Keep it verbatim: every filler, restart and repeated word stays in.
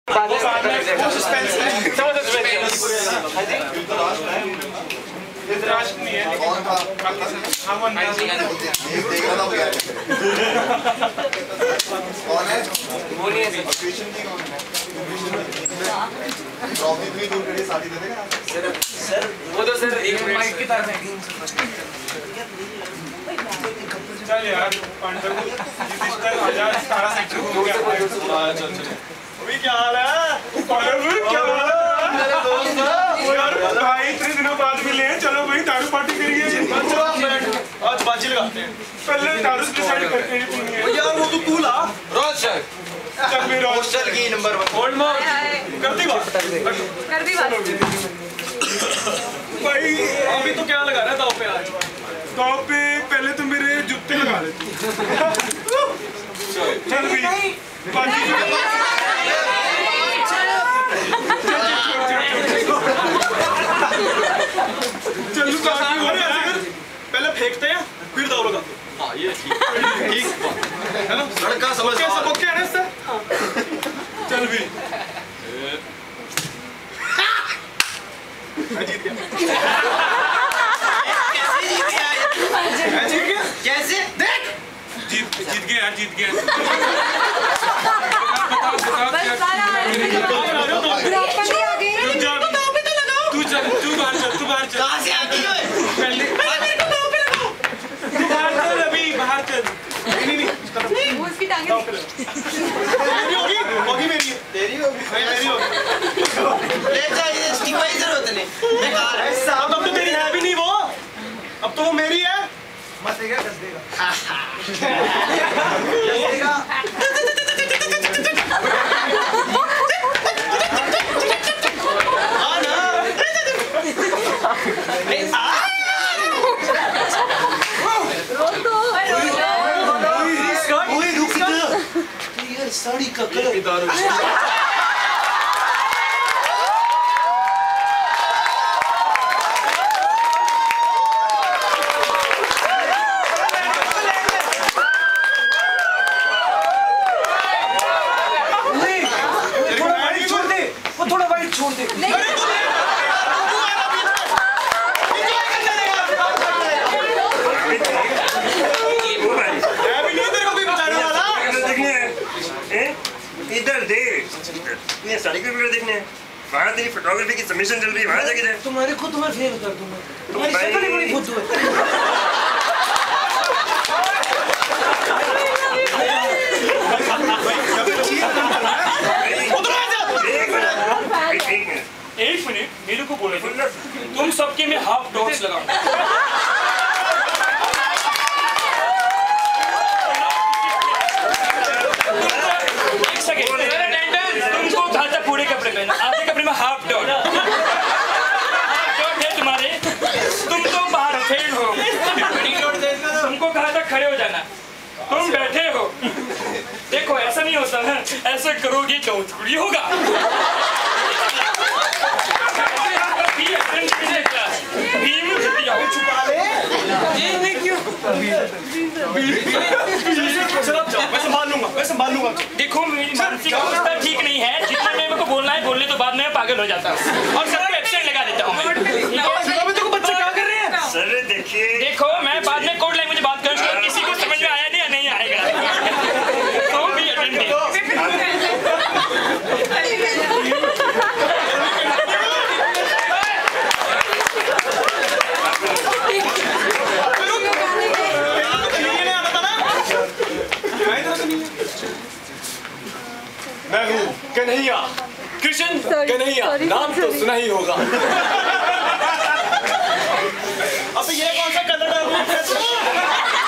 नहीं है कौन था? कौन है? वो नहीं है ट्यूशन की कौन है? ट्रॉफी भी दूर करिए साथी दे देगा सर सर वो तो सर एक माइक की तरफ है चल यार पंडित युधिष्ठिर आजाद सारा सेक्शन हो गया चल चल अभी क्या हाल है अभी क्या हाल है मेरे दोस्त यार भाई इतने दिनों बाद मिले चलो भाई दारू पार्टी करिए आज बाजी लगाते हैं पहले दारू डिसाइड करते हैं यार वो तो कूल आ रोज सर चल मेरा हॉस्टल की नंबर वन होल्ड मार कर दी बात कर दी बात भाई अभी तो क्या लगा रहा है दाव पे आज दाव पे पहले तो मेरे जूते लगा ले चल भी बाजी चल पहले फेंकते हैं फिर दाव लगाते हैं हाँ ये ठीक ठीक है ना लड़का समझ के सब ओके है सर चल भी जीत गया कैसे जीत गया कैसे देख जीत जीत गया यार जीत गया बता बता तू चल तू बाहर चल तू बाहर चल कहां से आ गई ओए पहले बाहर चल अभी बाहर चल नहीं नहीं वो उसकी टांगे मेरी होगी होगी मेरी तेरी होगी मेरी होगी ले जा ये स्टिकाइजर होते ने बेकार है साहब अब तो तेरी है भी नहीं वो अब तो वो मेरी है मत देगा दस देगा देगा हां ना साड़ी का कलर दारू छोड़ दे वो थोड़ा वाइट छोड़ दे इधर देख ये साड़ी के वीडियो देखने वहाँ तेरी फोटोग्राफी की सबमिशन चल रही है वहाँ जाके जाए तुम्हारे खुद तुम्हारे फेल कर दूंगा तुम्हारी शक्ल ही बड़ी फुद्दू है एक मिनट मेरे को बोले तुम सबके में हाफ डॉट्स लगाओ तुमको कहा था पूरे कपड़े पहना आधे कपड़े में हाफ डॉट डॉट है तुम्हारे तुम तो बाहर फेल हो तुमको कहा था खड़े हो जाना तुम बैठे हो देखो ऐसा नहीं होता ना ऐसा करोगे तो थोड़ी होगा देखो मेरी मानसिक अवस्था ठीक नहीं है जितना मेरे को बोलना है बोलने तो बाद में पागल हो जाता हूँ और सबको एब्सेंट लगा देता हूँ बच्चे क्या कर रहे हैं सर देखिए देखो मैं बाद में कोड लैंग्वेज बात करूँगा किसी को समझ में आया नहीं या नहीं आएगा तो भी अटेंडेंट मैं हूँ कन्हैया कृष्ण कन्हैया नाम तो सुना ही होगा अब ये कौन सा कलर है